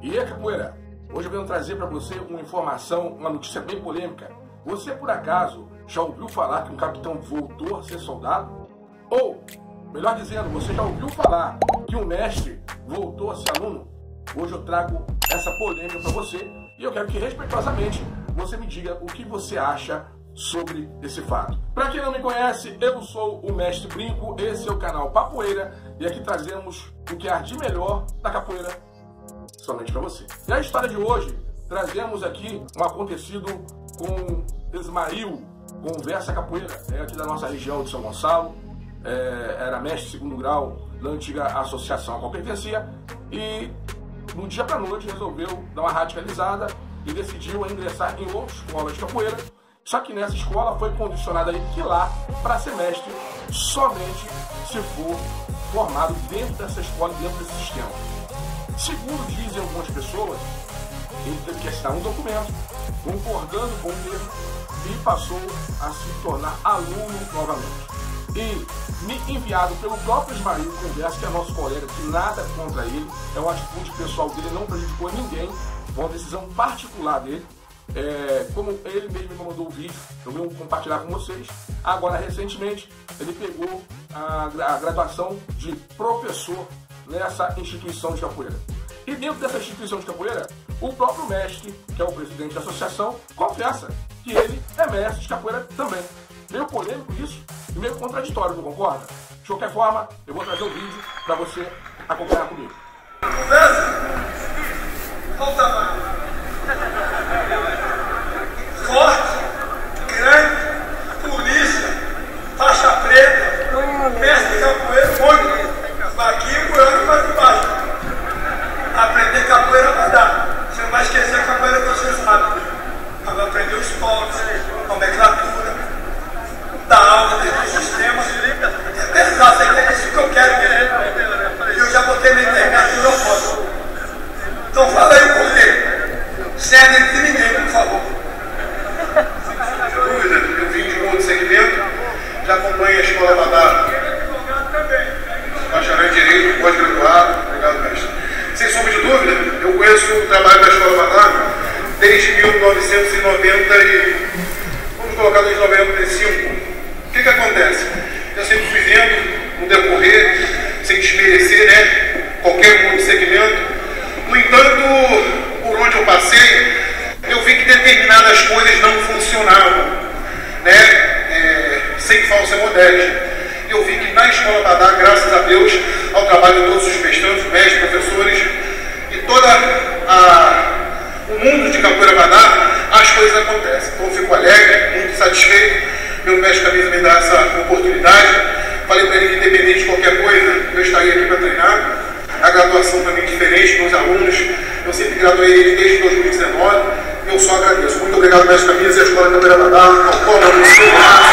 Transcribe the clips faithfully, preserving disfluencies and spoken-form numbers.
E aí, capoeira, hoje eu venho trazer para você uma informação, uma notícia bem polêmica. Você, por acaso, já ouviu falar que um capitão voltou a ser soldado? Ou, melhor dizendo, você já ouviu falar que um mestre voltou a ser aluno? Hoje eu trago essa polêmica para você e eu quero que, respeitosamente, você me diga o que você acha sobre esse fato. Para quem não me conhece, eu sou o Mestre Brinco, esse é o canal Papoeira e aqui trazemos o que há de melhor da capoeira somente para você. E a história de hoje, trazemos aqui um acontecido com Ismael, Conversa Capoeira, é aqui da nossa região de São Gonçalo, é, era mestre de segundo grau da antiga associação a qual pertencia e no dia para noite resolveu dar uma radicalizada e decidiu ingressar em outra escola de capoeira, só que nessa escola foi condicionado aí que lá, para ser mestre, somente se for formado dentro dessa escola, dentro desse sistema. Segundo dizem algumas pessoas, ele teve que assinar um documento concordando com o mesmo e passou a se tornar aluno novamente. E me enviado pelo próprio Ismael Conversa, que é nosso colega, que nada contra ele, é uma atitude pessoal dele, não prejudicou ninguém, foi uma decisão particular dele. É, como ele mesmo me mandou o vídeo, eu vou compartilhar com vocês. Agora, recentemente, ele pegou a, a graduação de professor nessa instituição de capoeira. E dentro dessa instituição de capoeira, o próprio mestre, que é o presidente da associação, confessa que ele é mestre de capoeira também. Meio polêmico isso e meio contraditório, não concorda? De qualquer forma, eu vou trazer o vídeo para você acompanhar comigo. Conversa? Olha o tamanho. Forte, grande, polícia, faixa preta, mestre de capoeira, muito. Aqui por ano para debaixo. Aprender capoeira vai dar. Você não vai esquecer a capoeira que você sabe. Mas vai aprender os toques, a nomenclatura, dar aula dentro do sistema. É pesado, é isso que eu quero. E eu já botei na internet e não posso. Então fala aí por quê. Sem agredir ninguém, por favor. Sem dúvida, eu vim de um outro segmento, já acompanho a escola Badar. Bacharel em Direito, pós-graduado, obrigado, mestre. Sem sombra de dúvida, eu conheço o trabalho da escola Badar desde mil novecentos e noventa e... vamos colocar desde noventa e cinco. O que que acontece? Eu sempre fui vendo no decorrer, sem desmerecer, né, qualquer um de segmento. No entanto, por onde eu passei, eu vi que determinadas coisas não funcionavam, né? É, sem falsa modéstia. Eu vi que na escola Badar, graças a Deus, ao trabalho de todos os pestrantes, mestres, professores e todo o mundo de capoeira Badar, as coisas acontecem. Então eu fico alegre, muito satisfeito. Meu mestre camisa me dá essa oportunidade. Falei para ele que independente de qualquer coisa, eu estaria aqui para treinar. A graduação também diferente, meus alunos, eu sempre graduei eles desde dois mil e dezenove, eu só agradeço. Muito obrigado, mestre Camisa e a Escola Capoeira Badar, ao qual eu sou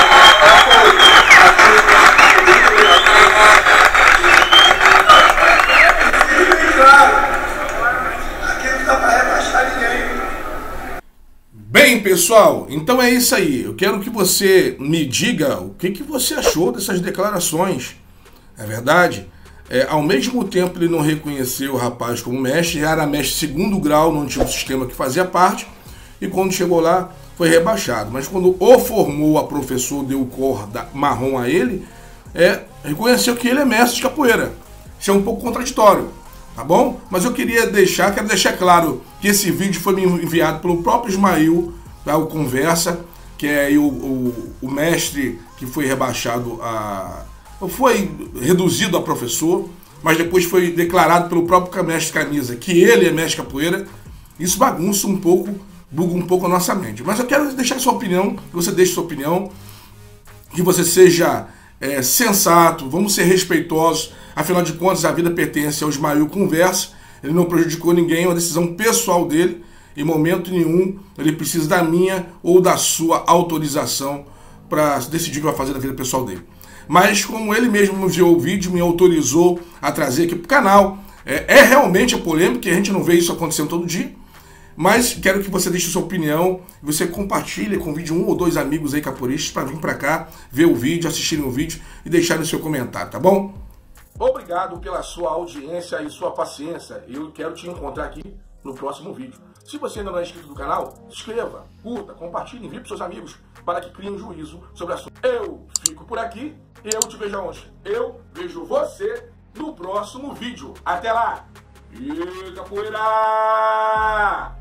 e claro, aqui não dá para rebaixar ninguém. Bem, pessoal, então é isso aí. Eu quero que você me diga o que, que você achou dessas declarações. É verdade? É, ao mesmo tempo ele não reconheceu o rapaz como mestre, era mestre segundo grau no antigo sistema que fazia parte, e quando chegou lá foi rebaixado. Mas quando o formou a professor, deu cor marrom a ele, é, reconheceu que ele é mestre de capoeira. Isso é um pouco contraditório, tá bom? Mas eu queria deixar, quero deixar claro que esse vídeo foi me enviado pelo próprio Ismael, tá, o Conversa, que é o, o, o mestre que foi rebaixado a... foi reduzido a professor, mas depois foi declarado pelo próprio mestre Camisa que ele é mestre capoeira. Isso bagunça um pouco, buga um pouco a nossa mente. Mas eu quero deixar sua opinião, que você deixe sua opinião, que você seja é, sensato, vamos ser respeitosos. Afinal de contas, a vida pertence ao Ismael Conversa, ele não prejudicou ninguém, é uma decisão pessoal dele. Em momento nenhum ele precisa da minha ou da sua autorização para decidir o que vai fazer da vida pessoal dele. Mas como ele mesmo me enviou o vídeo, me autorizou a trazer aqui para o canal, é, é realmente a polêmica, a gente não vê isso acontecendo todo dia, mas quero que você deixe sua opinião, você compartilhe, convide um ou dois amigos aí capoeiristas para vir para cá, ver o vídeo, assistirem o vídeo e deixarem o seu comentário, tá bom? Obrigado pela sua audiência e sua paciência. Eu quero te encontrar aqui no próximo vídeo. Se você ainda não é inscrito no canal, se inscreva, curta, compartilhe, envie para seus amigos para que criem um juízo sobre o assunto. Eu fico por aqui e eu te vejo aonde? Eu vejo você no próximo vídeo. Até lá! E capoeira!